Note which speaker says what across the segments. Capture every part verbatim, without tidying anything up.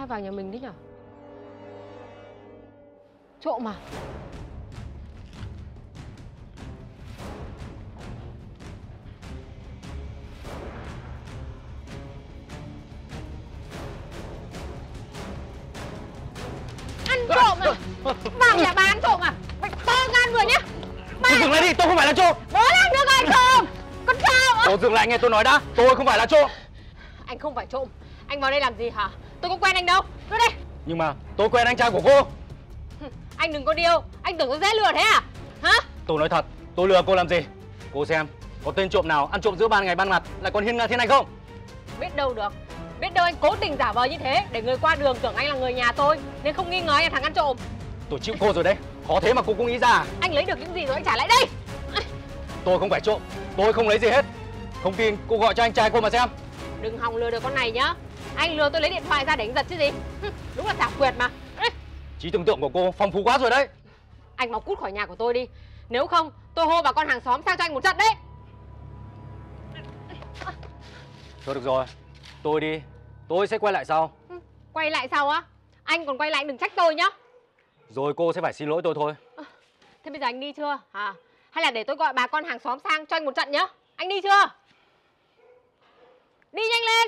Speaker 1: ai vào nhà mình đấy nhở? Trộm à? Ăn trộm à? Vào nhà bà ăn trộm à? Mày to gan người nhá!
Speaker 2: Cô dừng lại đi, tôi không phải là trộm!
Speaker 1: Bố làm được anh trộm! Con sao?
Speaker 2: Cô dừng lại nghe tôi nói đã, tôi không phải là trộm!
Speaker 1: Anh không phải trộm, anh vào đây làm gì hả? Tôi có quen anh đâu, đưa đây!
Speaker 2: Nhưng mà tôi quen anh trai của cô!
Speaker 1: Anh đừng có điêu, anh tưởng tôi dễ lừa thế à? Hả?
Speaker 2: Tôi nói thật, tôi lừa cô làm gì? Cô xem, có tên trộm nào ăn trộm giữa ban ngày ban mặt lại còn hiên ngang thế này không?
Speaker 1: Biết đâu được, biết đâu anh cố tình giả vờ như thế để người qua đường tưởng anh là người nhà tôi, nên không nghi ngờ anh là thằng ăn trộm.
Speaker 2: Tôi chịu cô rồi đấy, khó thế mà cô cũng nghĩ ra à?
Speaker 1: Anh lấy được những gì rồi anh trả lại đây.
Speaker 2: Tôi không phải trộm, tôi không lấy gì hết. Không tin cô gọi cho anh trai cô mà xem.
Speaker 1: Đừng hòng lừa được con này nhá. Anh lừa tôi lấy điện thoại ra để anh giật chứ gì. Đúng là xảo quyệt mà.
Speaker 2: Trí tưởng tượng của cô phong phú quá rồi đấy.
Speaker 1: Anh mau cút khỏi nhà của tôi đi. Nếu không tôi hô bà con hàng xóm sang cho anh một trận đấy.
Speaker 2: Thôi được rồi, tôi đi, tôi sẽ quay lại sau.
Speaker 1: Quay lại sau á? Anh còn quay lại đừng trách tôi nhá.
Speaker 2: Rồi cô sẽ phải xin lỗi tôi thôi.
Speaker 1: Thế bây giờ anh đi chưa hả? Hay là để tôi gọi bà con hàng xóm sang cho anh một trận nhá. Anh đi chưa? Đi nhanh lên.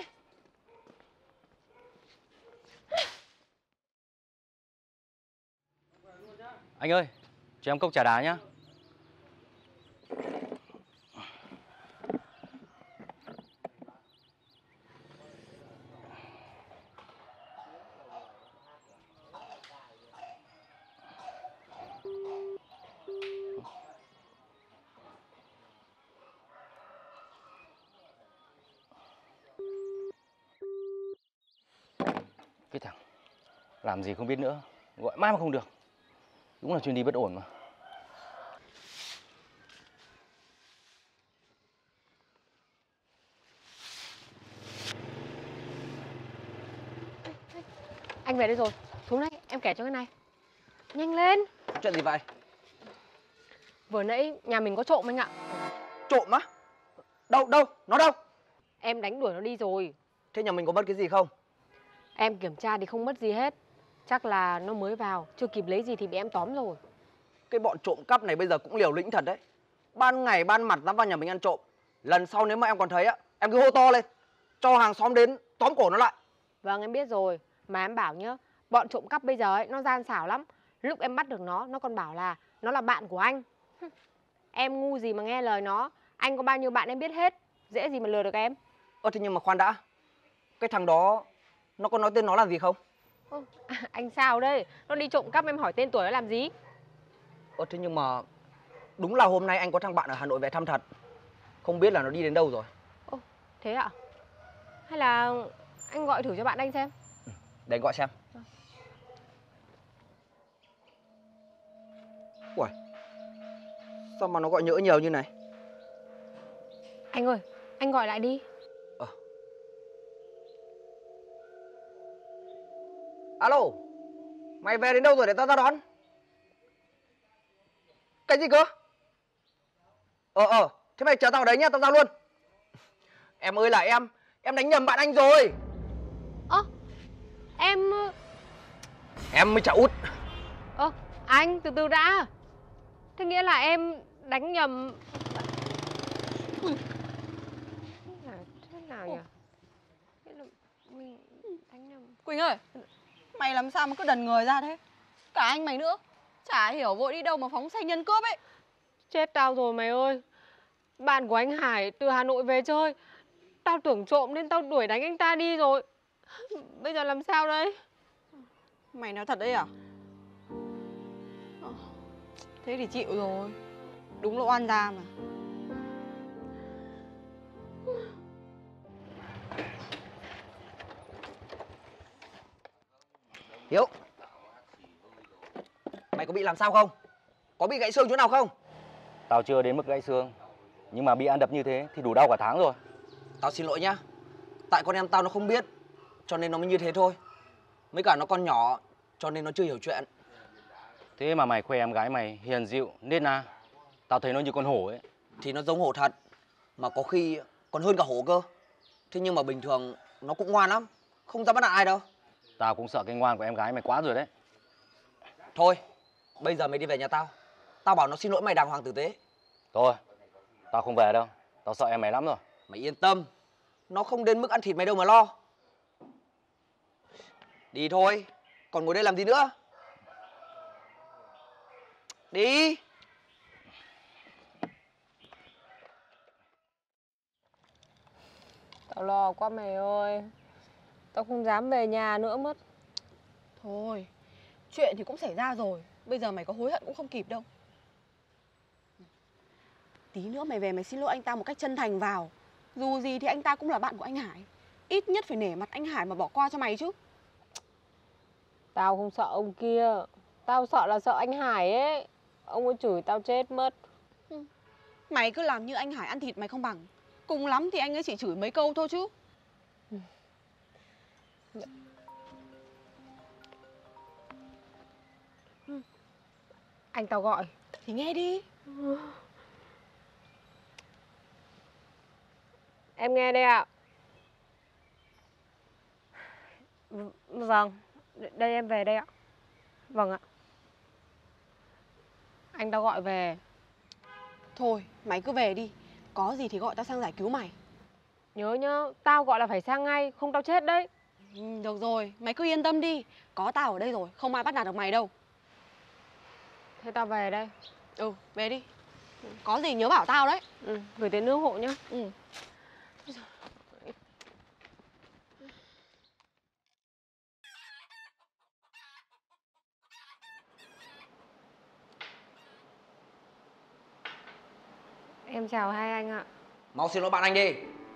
Speaker 2: Anh ơi, cho em cốc trà đá nhá. Cái thằng làm gì không biết nữa, gọi mãi mà không được. Đúng là chuyến đi bất ổn mà.
Speaker 1: Anh về đây rồi, xuống đây em kể cho cái này. Nhanh lên.
Speaker 3: Chuyện gì vậy?
Speaker 1: Vừa nãy nhà mình có trộm anh ạ.
Speaker 3: Trộm á? Đâu, đâu, nó đâu?
Speaker 1: Em đánh đuổi nó đi rồi.
Speaker 3: Thế nhà mình có mất cái gì không?
Speaker 1: Em kiểm tra thì không mất gì hết. Chắc là nó mới vào, chưa kịp lấy gì thì bị em tóm rồi.
Speaker 3: Cái bọn trộm cắp này bây giờ cũng liều lĩnh thật đấy. Ban ngày ban mặt dám vào nhà mình ăn trộm. Lần sau nếu mà em còn thấy á, em cứ hô to lên, cho hàng xóm đến tóm cổ nó lại.
Speaker 1: Vâng em biết rồi. Mà em bảo nhá, bọn trộm cắp bây giờ ấy, nó gian xảo lắm. Lúc em bắt được nó, nó còn bảo là nó là bạn của anh. Em ngu gì mà nghe lời nó. Anh có bao nhiêu bạn em biết hết. Dễ gì mà lừa được em.
Speaker 3: Ơ thế nhưng mà khoan đã, cái thằng đó nó có nói tên nó là gì không?
Speaker 1: Ô, anh sao đây? Nó đi trộm cắp em hỏi tên tuổi nó làm gì?
Speaker 3: Ơ thế nhưng mà đúng là hôm nay anh có thằng bạn ở Hà Nội về thăm thật. Không biết là nó đi đến đâu rồi.
Speaker 1: Ô, thế ạ? Hay là anh gọi thử cho bạn anh xem.
Speaker 3: Để anh gọi xem. Uầy, sao mà nó gọi nhỡ nhiều như này?
Speaker 1: Anh ơi, anh gọi lại đi.
Speaker 3: Ờ. Alo, mày về đến đâu rồi để tao ra đón? Cái gì cơ? Ờ ờ, thế mày chờ tao ở đấy nhá, tao ra luôn. Em ơi là em, em đánh nhầm bạn anh rồi.
Speaker 1: Ơ, em...
Speaker 3: Em mới chả út.
Speaker 1: Ơ, anh từ từ đã. Thế nghĩa là em đánh nhầm... Ui. Thế nào, thế nào nhỉ? Nghĩa là mình đánh nhầm...
Speaker 4: Quỳnh ơi, mày làm sao mà cứ đần người ra thế? Cả anh mày nữa, chả hiểu vội đi đâu mà phóng xe nhân cướp ấy.
Speaker 1: Chết tao rồi mày ơi. Bạn của anh Hải từ Hà Nội về chơi. Tao tưởng trộm nên tao đuổi đánh anh ta đi rồi. Bây giờ làm sao đây?
Speaker 4: Mày nói thật đấy à? Thế thì chịu rồi. Đúng là oan gia mà.
Speaker 3: Hiếu, mày có bị làm sao không? Có bị gãy xương chỗ nào không?
Speaker 2: Tao chưa đến mức gãy xương, nhưng mà bị ăn đập như thế thì đủ đau cả tháng rồi.
Speaker 3: Tao xin lỗi nhá. Tại con em tao nó không biết, cho nên nó mới như thế thôi. Mấy cả nó còn nhỏ, cho nên nó chưa hiểu chuyện.
Speaker 2: Thế mà mày khoe em gái mày hiền dịu nên là tao thấy nó như con hổ ấy.
Speaker 3: Thì nó giống hổ thật, mà có khi còn hơn cả hổ cơ. Thế nhưng mà bình thường nó cũng ngoan lắm, không dám bắt nạt ai đâu.
Speaker 2: Tao cũng sợ cái ngoan của em gái mày quá rồi đấy.
Speaker 3: Thôi, bây giờ mày đi về nhà tao. Tao bảo nó xin lỗi mày đàng hoàng tử tế.
Speaker 2: Thôi, tao không về đâu. Tao sợ em mày lắm rồi.
Speaker 3: Mày yên tâm, nó không đến mức ăn thịt mày đâu mà lo. Đi thôi, còn ngồi đây làm gì nữa? Đi.
Speaker 1: Tao lo quá mày ơi. Tao không dám về nhà nữa mất.
Speaker 4: Thôi, chuyện thì cũng xảy ra rồi. Bây giờ mày có hối hận cũng không kịp đâu. Tí nữa mày về mày xin lỗi anh ta một cách chân thành vào. Dù gì thì anh ta cũng là bạn của anh Hải. Ít nhất phải nể mặt anh Hải mà bỏ qua cho mày chứ.
Speaker 1: Tao không sợ ông kia. Tao sợ là sợ anh Hải ấy. Ông ấy chửi tao chết mất.
Speaker 4: Mày cứ làm như anh Hải ăn thịt mày không bằng. Cùng lắm thì anh ấy chỉ chửi mấy câu thôi chứ.
Speaker 1: Anh tao gọi.
Speaker 4: Thì nghe đi.
Speaker 1: Em nghe đây ạ. V- Vâng, đây em về đây ạ. Vâng ạ. Anh tao gọi về.
Speaker 4: Thôi, mày cứ về đi. Có gì thì gọi tao sang giải cứu mày.
Speaker 1: Nhớ nhá, tao gọi là phải sang ngay, không tao chết đấy.
Speaker 4: Ừ, được rồi, mày cứ yên tâm đi. Có tao ở đây rồi, không ai bắt nạt được mày đâu.
Speaker 1: Thế tao về đây.
Speaker 4: Ừ, về đi. Có gì nhớ bảo tao đấy.
Speaker 1: Ừ, gửi tiền nước hộ nhá.
Speaker 4: Ừ.
Speaker 1: Em chào hai anh ạ.
Speaker 3: Mau xin lỗi bạn anh đi.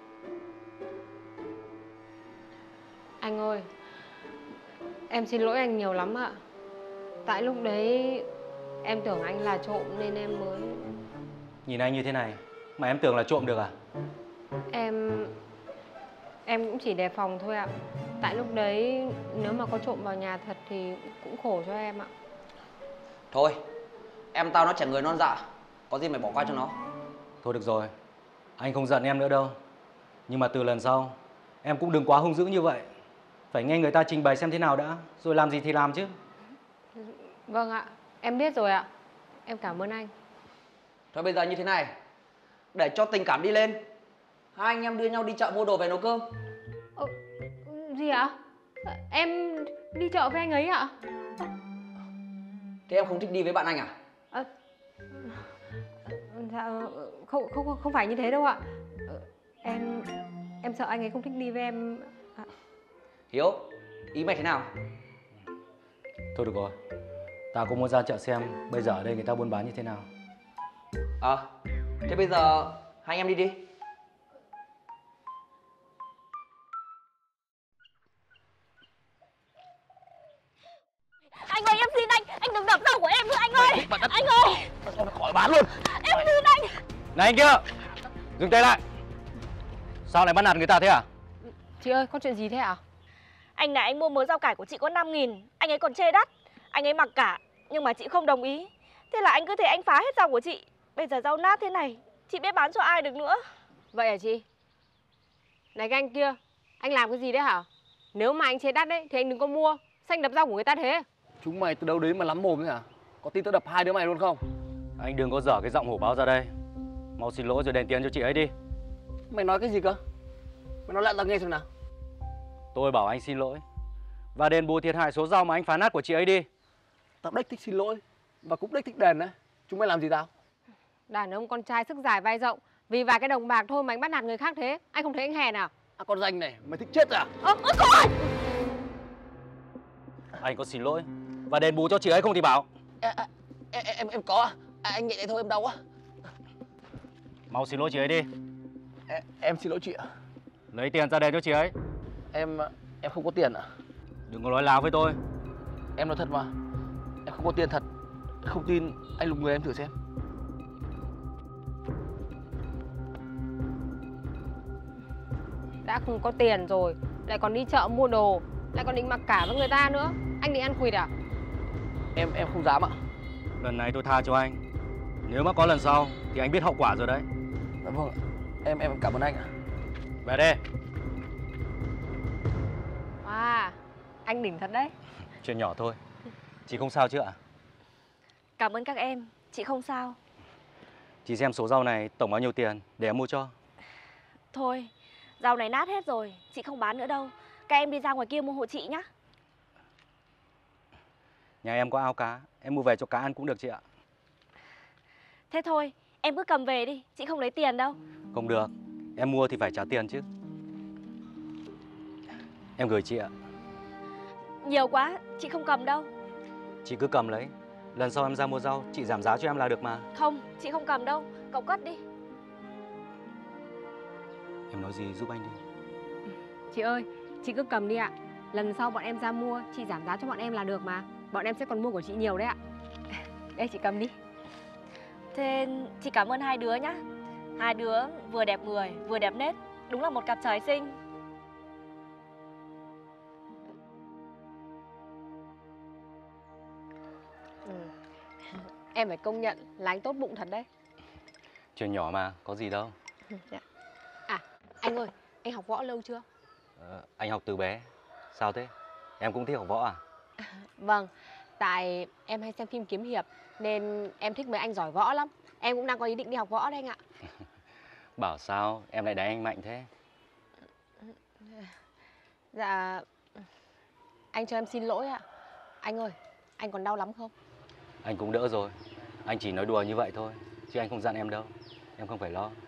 Speaker 1: Anh ơi, em xin lỗi anh nhiều lắm ạ. Tại lúc đấy em tưởng anh là trộm nên em mới...
Speaker 2: Nhìn anh như thế này mà em tưởng là trộm được à?
Speaker 1: Em... Em cũng chỉ đề phòng thôi ạ. Tại lúc đấy nếu mà có trộm vào nhà thật thì cũng khổ cho em ạ.
Speaker 3: Thôi, em tao nó trẻ người non dạ. Có gì mày bỏ qua cho nó.
Speaker 2: Thôi được rồi, anh không giận em nữa đâu. Nhưng mà từ lần sau em cũng đừng quá hung dữ như vậy. Phải nghe người ta trình bày xem thế nào đã, rồi làm gì thì làm chứ.
Speaker 1: Vâng ạ, em biết rồi ạ. Em cảm ơn anh.
Speaker 3: Thôi bây giờ như thế này, để cho tình cảm đi lên, hai anh em đưa nhau đi chợ mua đồ về nấu cơm.
Speaker 1: Ờ, gì ạ? Em đi chợ với anh ấy ạ?
Speaker 3: Thế em không thích đi với bạn anh à?
Speaker 1: À, dạ, không, không, không phải như thế đâu ạ. Em em sợ anh ấy không thích đi với em ạ.
Speaker 3: Hiếu, ý mày thế nào?
Speaker 2: Thôi được rồi, tao cũng muốn ra chợ xem bây giờ ở đây người ta buôn bán như thế nào.
Speaker 3: Ờ, à, thế bây giờ hai anh em đi đi.
Speaker 5: Anh ơi, em xin anh, anh đừng đập rau của em nữa anh ơi. Anh ơi,
Speaker 3: Sao nó khỏi bán luôn?
Speaker 5: em xin anh.
Speaker 2: Này anh kia, dừng tay lại. Sao lại bắt nạt người ta thế à?
Speaker 1: Chị ơi, có chuyện gì thế ạ?
Speaker 5: Anh này anh mua mớ rau cải của chị có năm nghìn, anh ấy còn chê đắt. Anh ấy mặc cả, nhưng mà chị không đồng ý. Thế là anh cứ thế anh phá hết rau của chị. Bây giờ rau nát thế này, chị biết bán cho ai được nữa.
Speaker 1: Vậy hả chị? Này cái anh kia, anh làm cái gì đấy hả? Nếu mà anh chê đắt đấy thì anh đừng có mua. Sao anh đập rau của người ta thế?
Speaker 6: Chúng mày từ đâu đến mà lắm mồm thế hả? Có tin tao đập hai đứa mày luôn không?
Speaker 2: Anh đừng có dở cái giọng hổ báo ra đây. Mau xin lỗi rồi đền tiền cho chị ấy đi.
Speaker 6: Mày nói cái gì cơ? Mày nói lại tao nghe xem nào.
Speaker 2: Tôi bảo anh xin lỗi và đền bù thiệt hại số rau mà anh phá nát của chị ấy đi.
Speaker 6: Tao đếch thích xin lỗi và cũng đếch thích đền đấy. Chúng mày làm gì tao?
Speaker 1: Đàn ông con trai sức dài vai rộng, vì vài cái đồng bạc thôi mà anh bắt nạt người khác thế. Anh không thấy anh hèn à?
Speaker 6: À con danh này, mày thích chết à?
Speaker 5: Ơ, ơ con!
Speaker 2: Anh có xin lỗi và đền bù cho chị ấy không thì bảo.
Speaker 6: À, à, em, em, em có à? À, anh nhẹ đây thôi em đau quá.
Speaker 2: Mau xin lỗi chị ấy đi.
Speaker 6: Em, em xin lỗi chị ạ.
Speaker 2: Lấy tiền ra đền cho chị ấy.
Speaker 6: Em em không có tiền ạ.
Speaker 2: Đừng có nói láo với tôi.
Speaker 6: Em nói thật mà. Em không có tiền thật. Không tin anh lục người em thử xem.
Speaker 1: Đã không có tiền rồi, lại còn đi chợ mua đồ, lại còn định mặc cả với người ta nữa. Anh định ăn quỵt à?
Speaker 6: Em em không dám ạ.
Speaker 2: Lần này tôi tha cho anh. Nếu mà có lần sau thì anh biết hậu quả rồi đấy.
Speaker 6: Dạ vâng ạ. Em em cảm ơn anh ạ.
Speaker 2: Về đây.
Speaker 1: À, Anh đỉnh thật đấy.
Speaker 2: Chuyện nhỏ thôi. Chị không sao chứ ạ?
Speaker 5: Cảm ơn các em, chị không sao.
Speaker 2: Chị xem số rau này tổng bao nhiêu tiền để em mua cho.
Speaker 5: Thôi, rau này nát hết rồi, chị không bán nữa đâu. Các em đi ra ngoài kia mua hộ chị nhá.
Speaker 2: Nhà em có ao cá, em mua về cho cá ăn cũng được chị ạ.
Speaker 5: Thế thôi, em cứ cầm về đi, chị không lấy tiền đâu.
Speaker 2: Không được, em mua thì phải trả tiền chứ. Em gửi chị ạ.
Speaker 5: Nhiều quá, chị không cầm đâu.
Speaker 2: Chị cứ cầm lấy. Lần sau em ra mua rau, chị giảm giá cho em là được mà.
Speaker 5: Không, chị không cầm đâu, cậu cất đi.
Speaker 2: Em nói gì giúp anh đi.
Speaker 1: Chị ơi, chị cứ cầm đi ạ. Lần sau bọn em ra mua, chị giảm giá cho bọn em là được mà. Bọn em sẽ còn mua của chị nhiều đấy ạ. Đây chị cầm đi.
Speaker 5: Thế chị cảm ơn hai đứa nhá. Hai đứa vừa đẹp người, vừa đẹp nết. Đúng là một cặp trời sinh.
Speaker 1: Ừ. Em phải công nhận là anh tốt bụng thật đấy.
Speaker 2: Chuyện nhỏ mà, có gì đâu.
Speaker 1: Dạ. À, anh ơi, anh học võ lâu chưa?
Speaker 2: Ờ, anh học từ bé. Sao thế? Em cũng thích học võ à?
Speaker 1: Vâng, tại em hay xem phim kiếm hiệp nên em thích mấy anh giỏi võ lắm. Em cũng đang có ý định đi học võ đây anh ạ.
Speaker 2: Bảo sao em lại đánh anh mạnh thế?
Speaker 1: Dạ, anh cho em xin lỗi ạ. Anh ơi, anh còn đau lắm không?
Speaker 2: Anh cũng đỡ rồi. Anh chỉ nói đùa như vậy thôi, chứ anh không giận em đâu. Em không phải lo.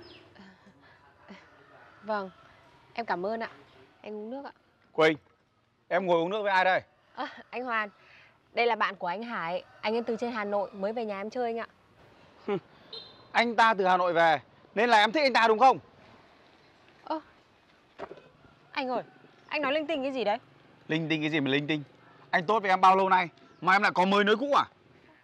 Speaker 1: Vâng, em cảm ơn ạ. Anh uống nước ạ.
Speaker 7: Quỳnh, em ngồi uống nước với ai đây?
Speaker 1: À, anh Hoàn, đây là bạn của anh Hải. Anh ấy từ trên Hà Nội mới về nhà em chơi anh ạ.
Speaker 7: Anh ta từ Hà Nội về, nên là em thích anh ta đúng không?
Speaker 1: Ơ, anh ơi, anh nói linh tinh cái gì đấy?
Speaker 7: Linh tinh cái gì mà linh tinh? Anh tốt với em bao lâu nay, mà em lại có mới nới cũ à?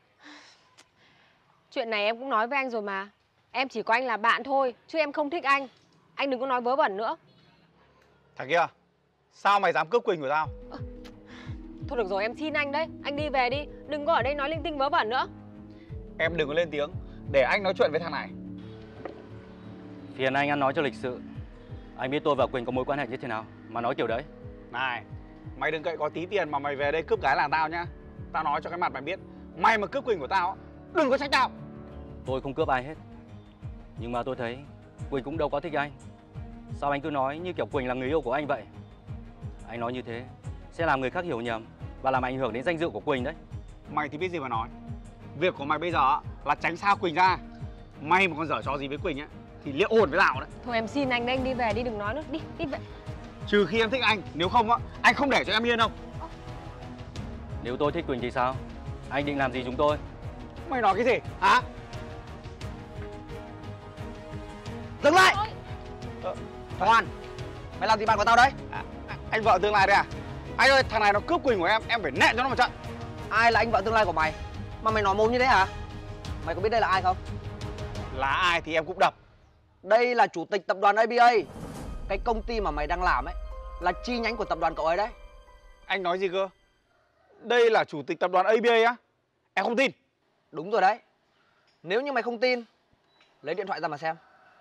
Speaker 1: Chuyện này em cũng nói với anh rồi mà. Em chỉ có anh là bạn thôi, chứ em không thích anh. Anh đừng có nói vớ vẩn nữa.
Speaker 7: Thằng kia, sao mày dám cướp Quỳnh của tao?
Speaker 1: Thôi được rồi, em xin anh đấy. Anh đi về đi, đừng có ở đây nói linh tinh vớ vẩn nữa.
Speaker 7: Em đừng có lên tiếng, để anh nói chuyện với thằng này.
Speaker 2: Phiền anh ăn nói cho lịch sự. Anh biết tôi và Quỳnh có mối quan hệ như thế nào mà nói kiểu đấy.
Speaker 7: Này, mày đừng cậy có tí tiền mà mày về đây cướp gái làng tao nhá. Tao nói cho cái mặt mày biết, mày mà cướp Quỳnh của tao, đừng có trách tao.
Speaker 2: Tôi không cướp ai hết. Nhưng mà tôi thấy Quỳnh cũng đâu có thích anh. Sao anh cứ nói như kiểu Quỳnh là người yêu của anh vậy? Anh nói như thế sẽ làm người khác hiểu nhầm và làm ảnh hưởng đến danh dự của Quỳnh đấy.
Speaker 7: Mày thì biết gì mà nói. Việc của mày bây giờ là tránh xa Quỳnh ra. Mày mà còn giở trò gì với Quỳnh ấy thì liệu ổn với tao đấy.
Speaker 1: Thôi em xin anh đấy, anh đi về đi, đừng nói nữa. Đi, đi về.
Speaker 7: Trừ khi em thích anh, nếu không á, anh không để cho em yên đâu.
Speaker 2: Nếu tôi thích Quỳnh thì sao? Anh định làm gì chúng tôi?
Speaker 7: Mày nói cái gì hả?
Speaker 3: Dừng lại. Ờ, Hoàn, mày làm gì bạn của tao đấy?
Speaker 7: À, anh vợ tương lai đây à? Anh ơi, thằng này nó cướp Quỳnh của em, em phải nện cho nó một trận.
Speaker 3: Ai là anh vợ tương lai của mày mà mày nói mồm như thế hả? Mày có biết đây là ai không?
Speaker 7: Là ai thì em cũng đập.
Speaker 3: Đây là chủ tịch tập đoàn a bê a. Cái công ty mà mày đang làm ấy là chi nhánh của tập đoàn cậu ấy đấy.
Speaker 7: Anh nói gì cơ? Đây là chủ tịch tập đoàn a bê a á? Em không tin.
Speaker 3: Đúng rồi đấy. Nếu như mày không tin, lấy điện thoại ra mà xem.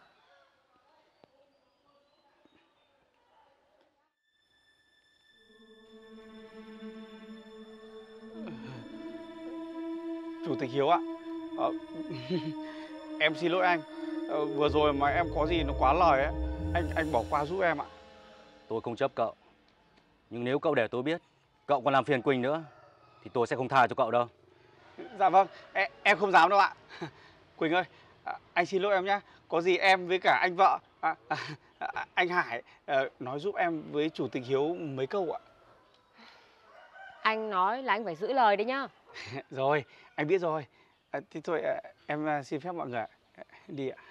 Speaker 7: Chủ tịch Hiếu ạ. Ờ, em xin lỗi anh. Ờ, vừa rồi mà em có gì nó quá lời ấy, anh anh bỏ qua giúp em ạ.
Speaker 2: Tôi không chấp cậu. Nhưng nếu cậu để tôi biết cậu còn làm phiền Quỳnh nữa thì tôi sẽ không tha cho cậu đâu.
Speaker 7: Dạ vâng, em, em không dám đâu ạ. Quỳnh ơi, à, anh xin lỗi em nhé. Có gì em với cả anh vợ, à, à, à, anh Hải à, nói giúp em với chủ tịch Hiếu mấy câu ạ.
Speaker 1: Anh nói là anh phải giữ lời đấy nhá.
Speaker 7: Rồi, anh biết rồi. À, thế thôi à, em à, xin phép mọi người ạ. Đi ạ.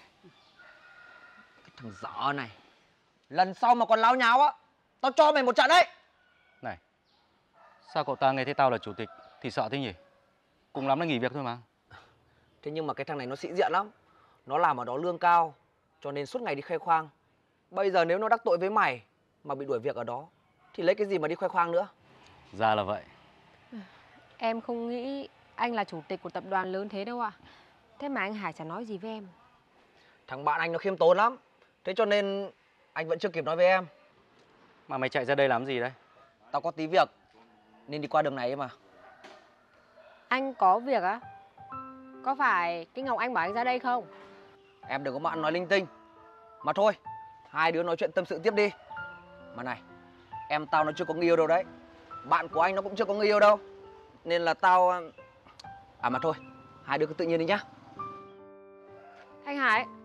Speaker 3: Cái thằng dở này, lần sau mà còn láo nháo á, tao cho mày một trận đấy.
Speaker 2: Này, sao cậu ta nghe thấy tao là chủ tịch thì sợ thế nhỉ? Cùng lắm là nghỉ việc thôi mà.
Speaker 3: Thế nhưng mà cái thằng này nó sĩ diện lắm. Nó làm ở đó lương cao, cho nên suốt ngày đi khoe khoang. Bây giờ nếu nó đắc tội với mày mà bị đuổi việc ở đó thì lấy cái gì mà đi khoe khoang nữa?
Speaker 2: Ra là vậy.
Speaker 1: Em không nghĩ anh là chủ tịch của tập đoàn lớn thế đâu ạ. Thế mà anh Hải chả nói gì với em.
Speaker 3: Thằng bạn anh nó khiêm tốn lắm. Thế cho nên anh vẫn chưa kịp nói với em.
Speaker 2: Mà mày chạy ra đây làm gì đấy?
Speaker 3: Tao có tí việc nên đi qua đường này ấy mà.
Speaker 1: Anh có việc á? Có phải cái Ngọc Anh bảo anh ra đây không?
Speaker 3: Em đừng có mà ăn nói linh tinh. Mà thôi, hai đứa nói chuyện tâm sự tiếp đi. Mà này, em tao nó chưa có người yêu đâu đấy. Bạn của anh nó cũng chưa có người yêu đâu. Nên là tao... À mà thôi, hai đứa cứ tự nhiên đi nhá.
Speaker 1: Anh Hải,